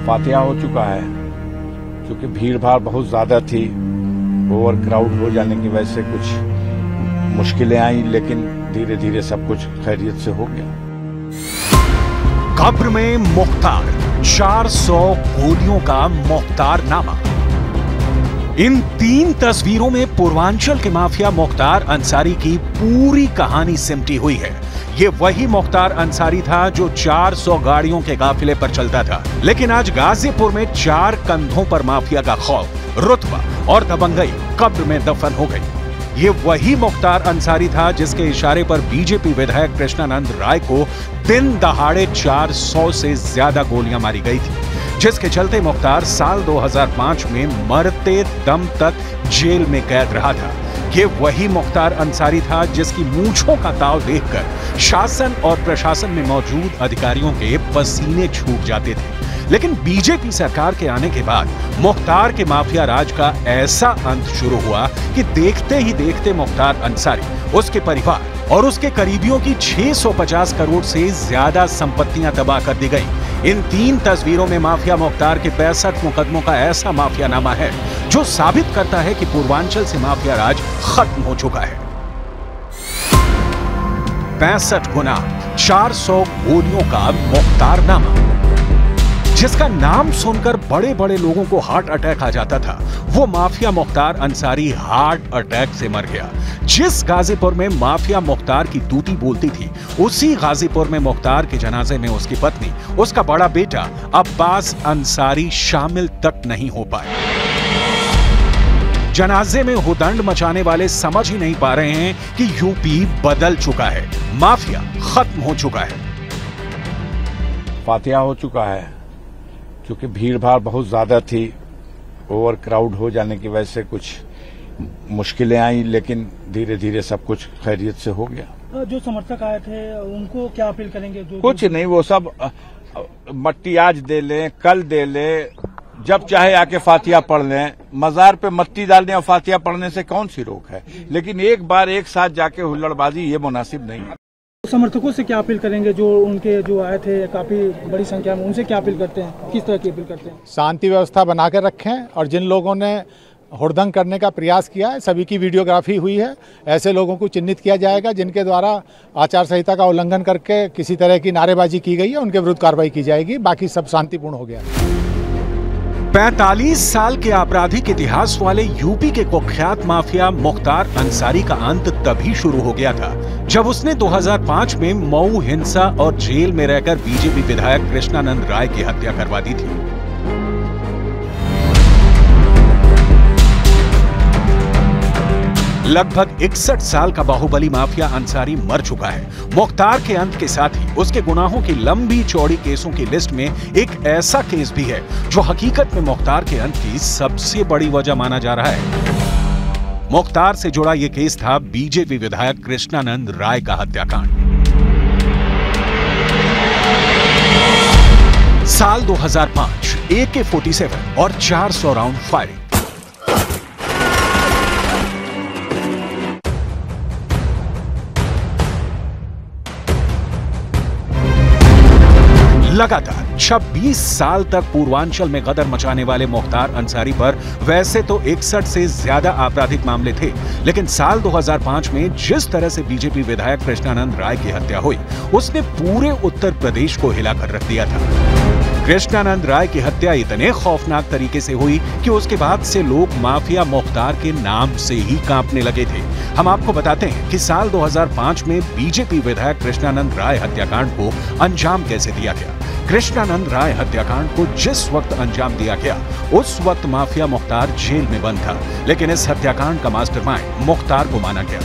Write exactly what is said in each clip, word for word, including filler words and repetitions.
फातिहा हो चुका है। क्योंकि भीड़ भाड़ बहुत ज्यादा थी, ओवर क्राउड हो जाने की वजह से कुछ मुश्किलें आई, लेकिन धीरे धीरे सब कुछ खैरियत से हो गया। कब्र में मुख्तार, चार सौ गोलियों का मुख्तार नामा। इन तीन तस्वीरों में पूर्वांचल के माफिया मुख्तार अंसारी की पूरी कहानी सिमटी हुई है। ये वही मुख्तार अंसारी था जो चार सौ गाड़ियों के काफिले पर चलता था, लेकिन आज गाजीपुर में चार कंधों पर माफिया का खौफ, रुतबा और दबंगई कब्र में दफन हो गई। ये वही मुख्तार अंसारी था जिसके इशारे पर बीजेपी विधायक कृष्णानंद राय को दिन दहाड़े चार सौ से ज्यादा गोलियां मारी गई थी, जिसके चलते मुख्तार साल दो हज़ार पाँच में मरते दम तक जेल में कैद रहा था। ये वही मुख्तार अंसारी था जिसकी मूंछों का ताव देखकर शासन और प्रशासन में मौजूद अधिकारियों के पसीने छूट जाते थे। लेकिन बीजेपी सरकार के आने के बाद मुख्तार के माफिया राज का ऐसा अंत शुरू हुआ कि देखते ही देखते मुख्तार अंसारी, उसके परिवार और उसके करीबियों की छह सौ पचास करोड़ से ज्यादा संपत्तियां तबाह कर दी गई। इन तीन तस्वीरों में माफिया मुख्तार के पैंसठ मुकदमों का ऐसा माफियानामा है जो साबित करता है कि पूर्वांचल से माफिया राज खत्म हो चुका है। पैंसठ गुना, चार सौ गोलियों का मुख्तार नामा, जिसका नाम सुनकर बड़े बड़े लोगों को हार्ट अटैक आ जाता था, वो mafia Mukhtar Ansari heart attack से मर गया। जिस गाजीपुर में माफिया मुख्तार की तूती बोलती थी, उसी गाजीपुर में मुख्तार के जनाजे में उसकी पत्नी, उसका बड़ा बेटा अब्बास अंसारी शामिल तक नहीं हो पाए। जनाजे में हुदंड मचाने वाले समझ ही नहीं पा रहे हैं कि यूपी बदल चुका है, माफिया खत्म हो चुका है। फातिहा हो चुका है। क्योंकि भीड़ भाड़ बहुत ज्यादा थी, ओवर क्राउड हो जाने की वजह से कुछ मुश्किलें आई, लेकिन धीरे धीरे सब कुछ खैरियत से हो गया। जो समर्थक आए थे उनको क्या अपील करेंगे? जो कुछ नहीं, वो सब मट्टी आज दे लें, कल दे लें, जब चाहे आके फातिहा पढ़ लें। मजार पे मट्टी डालने और फातिहा पढ़ने से कौन सी रोक है, लेकिन एक बार एक साथ जाके हुल्लड़बाजी ये मुनासिब नहीं है। समर्थकों से क्या अपील करेंगे? जो उनके जो आए थे काफी बड़ी संख्या में, उनसे क्या अपील करते हैं? किस तरह की अपील करते हैं? शांति व्यवस्था बनाकर रखें, और जिन लोगों ने हुड़दंग करने का प्रयास किया है, सभी की वीडियोग्राफी हुई है। ऐसे लोगों को चिन्हित किया जाएगा जिनके द्वारा आचार संहिता का उल्लंघन करके किसी तरह की नारेबाजी की गई है, उनके विरुद्ध कार्रवाई की जाएगी। बाकी सब शांतिपूर्ण हो गया। पैंतालीस साल के आपराधिक इतिहास वाले यूपी के कुख्यात माफिया मुख्तार अंसारी का अंत तभी शुरू हो गया था जब उसने दो हज़ार पाँच में मऊ हिंसा और जेल में रहकर बीजेपी विधायक कृष्णानंद राय की हत्या करवा दी थी। लगभग इकसठ साल का बाहुबली माफिया अंसारी मर चुका है। मुख्तार के अंत के साथ ही उसके गुनाहों की लंबी चौड़ी केसों की लिस्ट में एक ऐसा केस भी है जो हकीकत में मुख्तार के अंत की सबसे बड़ी वजह माना जा रहा है। मुख्तार से जुड़ा यह केस था बीजेपी विधायक कृष्णानंद राय का हत्याकांड। साल दो हज़ार पाँच, ए के सैंतालीस और चार सौ राउंड फायरिंग। लगातार छब्बीस साल तक पूर्वांचल में गदर मचाने वाले मुख्तार अंसारी पर वैसे तो इकसठ से ज्यादा आपराधिक मामले थे, लेकिन साल दो हज़ार पाँच में जिस तरह से बीजेपी विधायक कृष्णानंद राय की हत्या हुई, उसने पूरे उत्तर प्रदेश को हिलाकर रख दिया था। कृष्णानंद राय की हत्या इतने खौफनाक तरीके से हुई कि उसके बाद से लोग माफिया मुख्तार के नाम से ही कांपने लगे थे। हम आपको बताते हैं कि साल दो हज़ार पाँच में बीजेपी विधायक कृष्णानंद राय हत्याकांड को अंजाम कैसे दिया गया। कृष्णानंद राय हत्याकांड को जिस वक्त अंजाम दिया गया, उस वक्त माफिया मुख्तार जेल में बंद था, लेकिन इस हत्याकांड का मास्टरमाइंड मुख्तार को माना गया।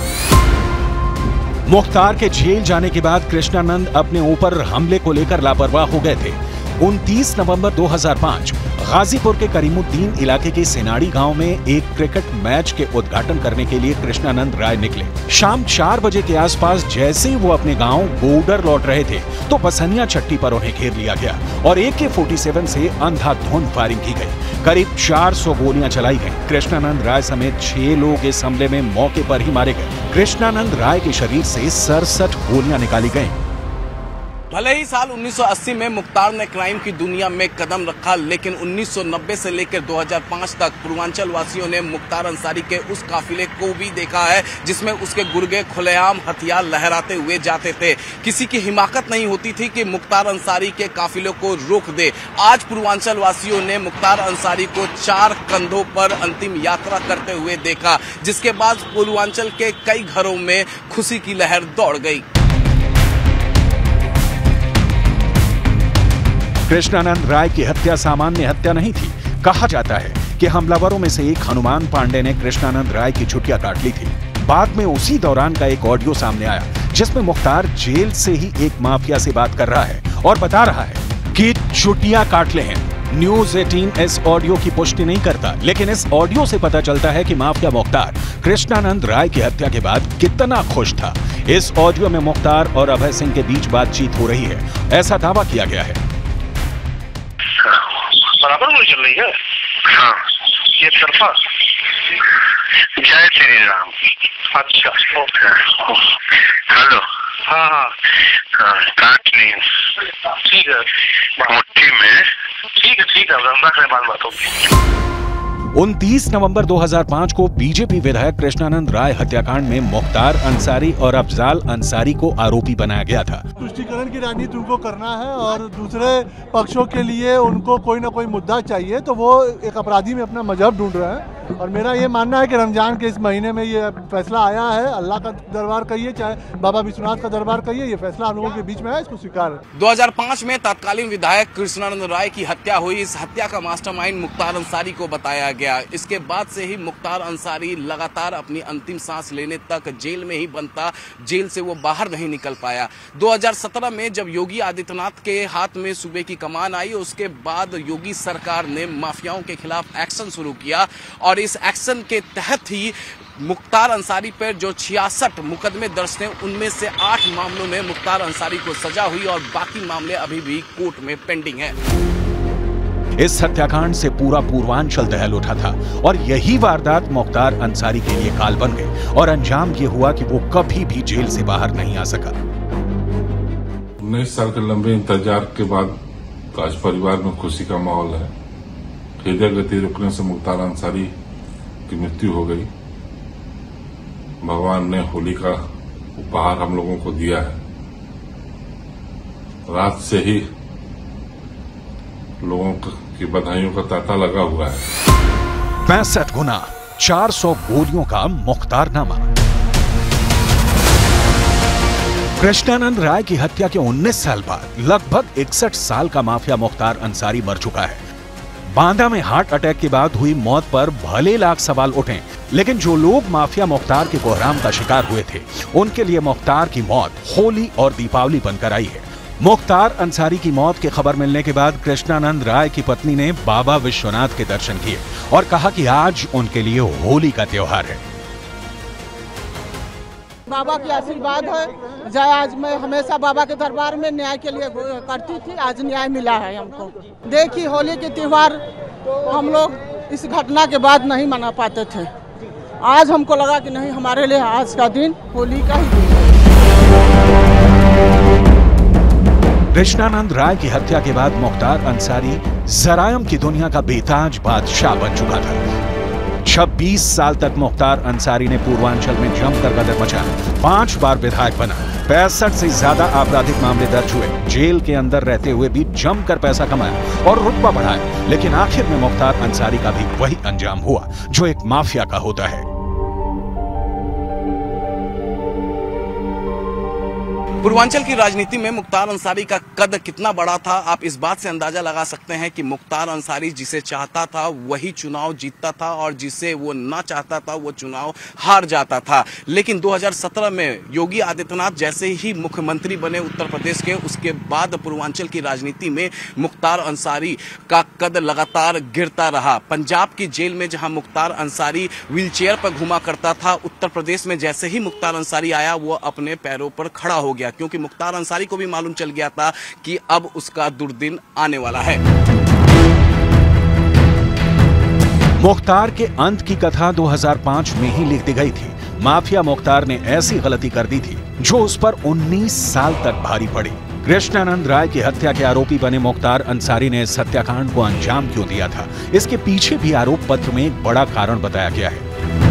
मुख्तार के जेल जाने के बाद कृष्णानंद अपने ऊपर हमले को लेकर लापरवाह हो गए थे। उनतीस नवंबर दो हज़ार पाँच गाजीपुर के करीमुद्दीन इलाके के सेनाड़ी गांव में एक क्रिकेट मैच के उद्घाटन करने के लिए कृष्णानंद राय निकले। शाम चार बजे के आसपास जैसे ही वो अपने गांव गोडर लौट रहे थे तो बसनिया चट्टी पर उन्हें घेर लिया गया और ए के सैंतालीस से अंधाधुंध फायरिंग की गई। करीब चार सौ गोलियां चलाई गईं। कृष्णानंद राय समेत छह लोग इस हमले में मौके पर ही मारे गए। कृष्णानंद राय के शरीर से सड़सठ गोलियां निकाली गईं। भले ही साल उन्नीस सौ अस्सी में मुख्तार ने क्राइम की दुनिया में कदम रखा, लेकिन उन्नीस सौ नब्बे से लेकर दो हज़ार पाँच तक पूर्वांचल वासियों ने मुख्तार अंसारी के उस काफिले को भी देखा है जिसमें उसके गुर्गे खुलेआम हथियार लहराते हुए जाते थे। किसी की हिमाकत नहीं होती थी कि मुख्तार अंसारी के काफिलों को रोक दे। आज पूर्वांचल वासियों ने मुख्तार अंसारी को चार कंधों पर अंतिम यात्रा करते हुए देखा, जिसके बाद पूर्वांचल के कई घरों में खुशी की लहर दौड़ गई। कृष्णानंद राय की हत्या सामान्य हत्या नहीं थी। कहा जाता है कि हमलावरों में से एक हनुमान पांडे ने कृष्णानंद राय की छुट्टियां काट ली थी। बाद में उसी दौरान का एक ऑडियो सामने आया जिसमें मुख्तार जेल से ही एक माफिया से बात कर रहा है और बता रहा है कि छुट्टियां काट ले हैं। न्यूज अठारह इस ऑडियो की पुष्टि नहीं करता, लेकिन इस ऑडियो से पता चलता है कि माफिया मुख्तार कृष्णानंद राय की हत्या के बाद कितना खुश था। इस ऑडियो में मुख्तार और अभय सिंह के बीच बातचीत हो रही है, ऐसा दावा किया गया है। बराबर में चल रही है। हाँ, ये तरफा जय श्री राम। अच्छा, हेलो। हाँ हाँ हाँ, काट नहीं, ठीक है, मुट्ठी में, ठीक है ठीक है, बात बात होगी। उनतीस नवंबर दो हज़ार पाँच को बीजेपी विधायक कृष्णानंद राय हत्याकांड में मुख्तार अंसारी और अफजाल अंसारी को आरोपी बनाया गया था। तुष्टीकरण की राजनीति उनको करना है और दूसरे पक्षों के लिए उनको कोई ना कोई मुद्दा चाहिए, तो वो एक अपराधी में अपना मजहब ढूंढ रहे हैं। और मेरा ये मानना है कि रमजान के इस महीने में ये फैसला आया है, अल्लाह का दरबार कहिए चाहे बाबा विश्वनाथ का दरबार कहिए, ये फैसला हम लोगों के बीच में है, इसको स्वीकार है। दो हज़ार पाँच में तत्कालीन विधायक कृष्णानंद राय की हत्या हुई। इस हत्या का मास्टरमाइंड मुख्तार अंसारी को बताया गया। इसके बाद से ही मुख्तार अंसारी लगातार अपनी अंतिम सांस लेने तक जेल में ही बनता, जेल से वो बाहर नहीं निकल पाया। दो हज़ार सत्रह में जब योगी आदित्यनाथ के हाथ में सूबे की कमान आई, उसके बाद योगी सरकार ने माफियाओं के खिलाफ एक्शन शुरू किया और इस एक्शन के तहत ही मुख्तार अंसारी पर जो छियासठ मुकदमे दर्ज थे, उनमें से आठ मामलों में मुख्तार अंसारी को सजा हुई और बाकी मामले अभी भी कोर्ट में पेंडिंग हैं। इस हत्याकांड से पूरा पूर्वांचल दहल उठा था और यही वारदात मुख्तार अंसारी के लिए काल बन गई और अंजाम ये हुआ कि वो कभी भी जेल से बाहर नहीं आ सका। उन्नीस साल के लंबे इंतजार के बाद आज परिवार में खुशी का माहौल है। हृदय गति रुकने से मुख्तार अंसारी की मृत्यु हो गई। भगवान ने होली का उपहार हम लोगों को दिया है। रात से ही लोगों की बधाइयों का तांता लगा हुआ है। पैंसठ गुना चार सौ गोलियों का मुख्तारनामा। कृष्णानंद राय की हत्या के उन्नीस साल बाद लगभग इकसठ साल का माफिया मुख्तार अंसारी मर चुका है। बांदा में हार्ट अटैक के बाद हुई मौत पर भले लाख सवाल उठे, लेकिन जो लोग माफिया मुख्तार के कोहराम का शिकार हुए थे, उनके लिए मुख्तार की मौत होली और दीपावली बनकर आई है। मुख्तार अंसारी की मौत की खबर मिलने के बाद कृष्णानंद राय की पत्नी ने बाबा विश्वनाथ के दर्शन किए और कहा कि आज उनके लिए होली का त्योहार है। बाबा की आशीर्वाद है, जय आज मैं हमेशा बाबा के दरबार में न्याय के लिए करती थी, आज न्याय मिला है हमको। देखिए होली के त्योहार हम लोग इस घटना के बाद नहीं मना पाते थे, आज हमको लगा कि नहीं, हमारे लिए आज का दिन होली का ही दिन है। कृष्णानंद राय की हत्या के बाद मुख्तार अंसारी जरायम की दुनिया का बेताज बादशाह बन चुका था। छब्बीस साल तक मुख्तार अंसारी ने पूर्वांचल में जमकर कदम मचाया, पांच बार विधायक बना, पैंसठ से ज्यादा आपराधिक मामले दर्ज हुए, जेल के अंदर रहते हुए भी जमकर पैसा कमाया और रुतबा बढ़ाया, लेकिन आखिर में मुख्तार अंसारी का भी वही अंजाम हुआ जो एक माफिया का होता है। पूर्वांचल की राजनीति में मुख्तार अंसारी का कद कितना बड़ा था, आप इस बात से अंदाजा लगा सकते हैं कि मुख्तार अंसारी जिसे चाहता था वही चुनाव जीतता था और जिसे वो ना चाहता था वो चुनाव हार जाता था। लेकिन दो हज़ार सत्रह में योगी आदित्यनाथ जैसे ही मुख्यमंत्री बने उत्तर प्रदेश के, उसके बाद पूर्वांचल की राजनीति में मुख्तार अंसारी का कद लगातार गिरता रहा। पंजाब की जेल में जहां मुख्तार अंसारी व्हील चेयर पर घुमा करता था, उत्तर प्रदेश में जैसे ही मुख्तार अंसारी आया वो अपने पैरों पर खड़ा हो गया, क्योंकि मुख्तार अंसारी को भी मालूम चल गया था कि अब उसका दुर्दिन आने वाला है। मुख्तार के अंत की कथा दो हज़ार पाँच में ही लिख दी गई थी। माफिया मुख्तार ने ऐसी गलती कर दी थी जो उस पर उन्नीस साल तक भारी पड़ी। कृष्णानंद राय की हत्या के आरोपी बने मुख्तार अंसारी ने इस हत्याकांड को अंजाम क्यों दिया था, इसके पीछे भी आरोप पत्र में एक बड़ा कारण बताया गया है।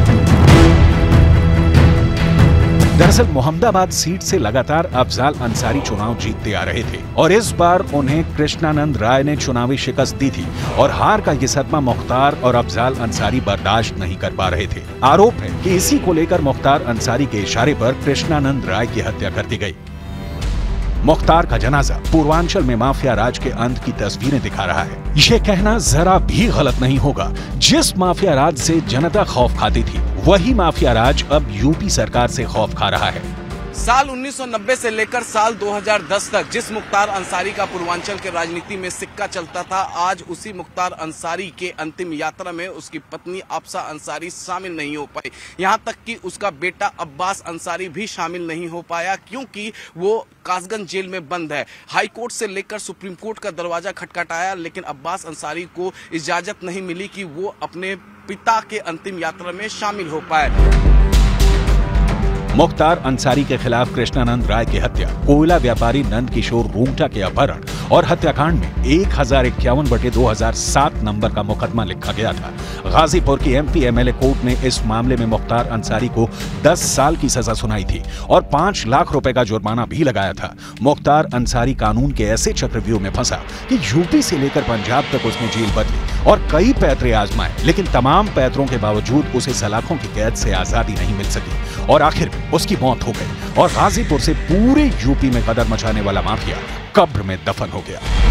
दरअसल मोहम्मदाबाद सीट से लगातार अफजाल अंसारी चुनाव जीतते आ रहे थे और इस बार उन्हें कृष्णानंद राय ने चुनावी शिकस्त दी थी और हार का ये सदमा मुख्तार और अफजाल अंसारी बर्दाश्त नहीं कर पा रहे थे। आरोप है कि इसी को लेकर मुख्तार अंसारी के इशारे पर कृष्णानंद राय की हत्या कर दी गई। मुख्तार का जनाजा पूर्वांचल में माफिया राज के अंत की तस्वीरें दिखा रहा है। यह कहना जरा भी गलत नहीं होगा, जिस माफिया राज से जनता खौफ खाती थी वही माफिया राज अब यूपी सरकार से खौफ खा रहा है। साल उन्नीस सौ नब्बे से लेकर साल दो हज़ार दस तक जिस मुख्तार अंसारी का पूर्वांचल के राजनीति में सिक्का चलता था, आज उसी मुख्तार अंसारी के अंतिम यात्रा में उसकी पत्नी अफसा अंसारी शामिल नहीं हो पाई। यहां तक कि उसका बेटा अब्बास अंसारी भी शामिल नहीं हो पाया, क्योंकि वो कासगंज जेल में बंद है। हाई कोर्ट से लेकर सुप्रीम कोर्ट का दरवाजा खटखटाया, लेकिन अब्बास अंसारी को इजाजत नहीं मिली कि वो अपने पिता के अंतिम यात्रा में शामिल हो पाए। मुख्तार अंसारी के खिलाफ कृष्णानंद राय की हत्या, कोयला व्यापारी नंद किशोर रूंगटा के अपहरण और हत्याकांड में एक हजार इक्यावन बटे दो हजार सात नंबर का मुकदमा लिखा गया था। गाजीपुर की एमपी एमएलए कोर्ट ने इस मामले में मुख्तार अंसारी को दस साल की सजा सुनाई थी और पांच लाख रुपए का जुर्माना भी लगाया था। मुख्तार अंसारी कानून के ऐसे चक्रव्यूह में फंसा कि यूपी से लेकर पंजाब तक उसने जेल बदली और कई पैतरे आजमाए, लेकिन तमाम पैतरों के बावजूद उसे सलाखों की कैद से आजादी नहीं मिल सकी और आखिर उसकी मौत हो गई और गाजीपुर से पूरे यूपी में कदर मचाने वाला माफिया कब्र में दफन हो गया।